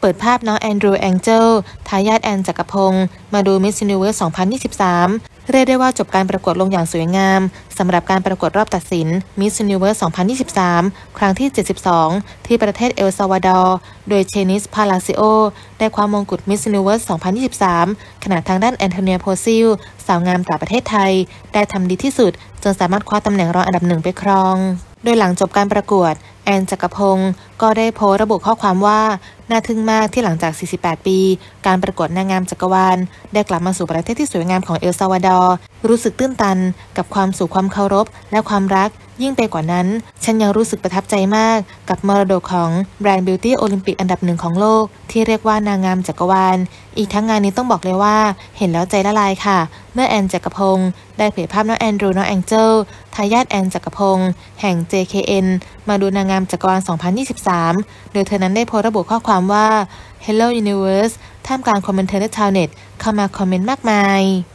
ปิดภาพน้องแอนดรูว์แองเจลทายาทแอนจักรพงศ์มาดู Miss Universe 2023 เรียกได้ว่าจบการประกวดลงอย่างสวยงามสำหรับการประกวดรอบตัดสิน Miss Universe 2023 ครั้งที่ 72 ที่ประเทศเอลซัลวาดอร์โดยเชนิส พาลาซิโอได้คว้ามงกุฎ Miss Universe 2023 ขณะทางด้านแอนโทเนีย โพซิลสาวงามจากประเทศไทยได้ทำดีที่สุดจนสามารถคว้าตำแหน่งรองอันดับหนึ่งไปครองโดยหลังจบการประกวดแอนจักรพงศ์ก็ได้โพสต์ระบุข้อความว่าน่าทึ่งมากที่หลังจาก 48 ปีการประกวดนางงามจักรวาลได้กลับมาสู่ประเทศที่สวยงามของเอลซัลวาดอร์รู้สึกตื้นตันกับความสู่ความเคารพและความรักยิ่งไปกว่านั้นฉันยังรู้สึกประทับใจมากกับมรดกของแบรนด์บิวตี้โอลิมปิกอันดับหนึ่งของโลกที่เรียกว่านางงามจักรวาลอีกทั้งงานนี้ต้องบอกเลยว่าเห็นแล้วใจละลายค่ะเมื่อแอนจักรพงศ์ได้เผยภาพน้องแอนดรูว์น้องแองเจิลทายาทแอนจักรพงศ์แห่ง JKN มาดูนางงามจักรวาล 2023 โดยเธอนั้นได้โพสต์ระบุข้อความว่า Hello Universe ท่ามกลางคอมเมนเตอร์และชาวเน็ตเข้ามาคอมเมนต์มากมาย